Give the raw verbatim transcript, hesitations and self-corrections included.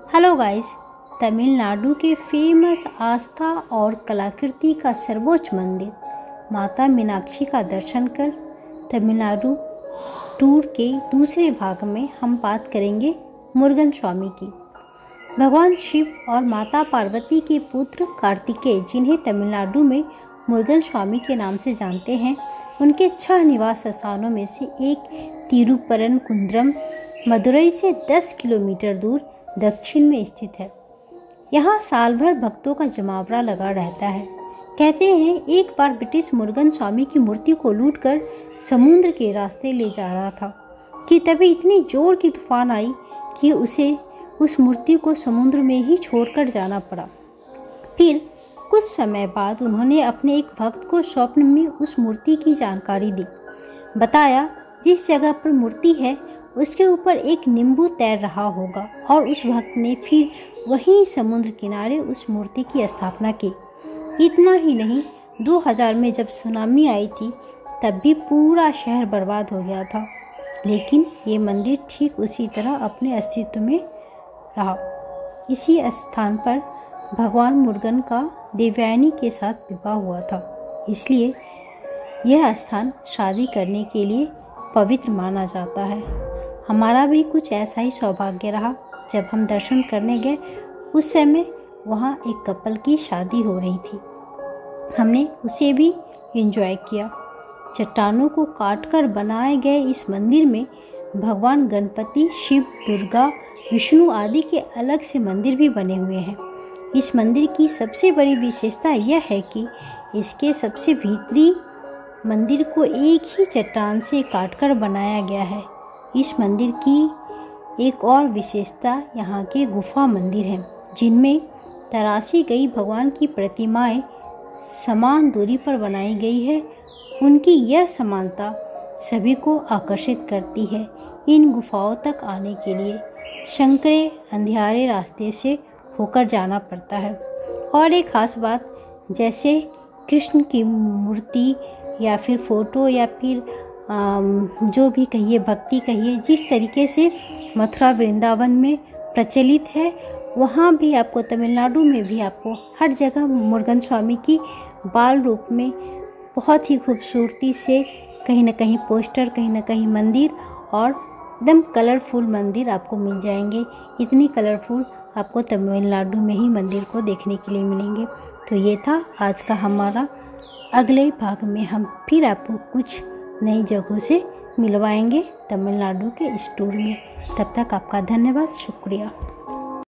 Hello guys, Tamil Nadu के famous आस्था और कलाकृति का सर्वोच्च मंदिर माता मीनाक्षी का दर्शन कर तमिलनाडु टूर के दूसरे भाग में हम बात करेंगे मुरुगन स्वामी की। भगवान शिव और माता पार्वती के पुत्र कार्तिकेय, जिन्हें तमिलनाडु में मुरुगन स्वामी के नाम से जानते हैं, उनके छह निवास स्थानों में से एक तिरुपरनकुंद्रम मदुरई से दस किलोमीटर दूर दक्षिण में स्थित है। यहाँ साल भर भक्तों का जमावड़ा लगा रहता है। कहते हैं एक बार ब्रिटिश मुरुगन स्वामी की मूर्ति को लूटकर समुद्र के रास्ते ले जा रहा था कि तभी इतनी जोर की तूफान आई कि उसे उस मूर्ति को समुद्र में ही छोड़कर जाना पड़ा। फिर कुछ समय बाद उन्होंने अपने एक भक्त को स्वप्न में उस मूर्ति की जानकारी दी। बताया जिस जगह पर मूर्ति है उसके ऊपर एक नींबू तैर रहा होगा, और उस भक्त ने फिर वहीं समुद्र किनारे उस मूर्ति की स्थापना की। इतना ही नहीं, दो हज़ार में जब सुनामी आई थी तब भी पूरा शहर बर्बाद हो गया था, लेकिन ये मंदिर ठीक उसी तरह अपने अस्तित्व में रहा। इसी स्थान पर भगवान मुरुगन का देवयानी के साथ विवाह हुआ था, इसलिए यह स्थान शादी करने के लिए पवित्र माना जाता है। हमारा भी कुछ ऐसा ही सौभाग्य रहा। जब हम दर्शन करने गए उस समय वहाँ एक कपल की शादी हो रही थी। हमने उसे भी एंजॉय किया। चट्टानों को काटकर बनाए गए इस मंदिर में भगवान गणपति, शिव, दुर्गा, विष्णु आदि के अलग से मंदिर भी बने हुए हैं। इस मंदिर की सबसे बड़ी विशेषता यह है कि इसके सबसे भीतरी मंदिर को एक ही चट्टान से काटकर बनाया गया है। इस मंदिर की एक और विशेषता यहाँ के गुफा मंदिर हैं, जिनमें तराशी गई भगवान की प्रतिमाएं समान दूरी पर बनाई गई है। उनकी यह समानता सभी को आकर्षित करती है। इन गुफाओं तक आने के लिए संकरे अंधियारे रास्ते से होकर जाना पड़ता है। और एक खास बात, जैसे कृष्ण की मूर्ति या फिर फोटो या फिर जो भी कहिए, भक्ति कहिए, जिस तरीके से मथुरा वृंदावन में प्रचलित है, वहाँ भी आपको तमिलनाडु में भी आपको हर जगह मुरुगन स्वामी की बाल रूप में बहुत ही खूबसूरती से कहीं ना कहीं पोस्टर, कहीं ना कहीं मंदिर और एकदम कलरफुल मंदिर आपको मिल जाएंगे। इतनी कलरफुल आपको तमिलनाडु में ही मंदिर को देखने के लिए मिलेंगे। तो ये था आज का हमारा। अगले भाग में हम फिर आपको कुछ नई जगहों से मिलवाएंगे तमिलनाडु के इस टूर में। तब तक आपका धन्यवाद, शुक्रिया।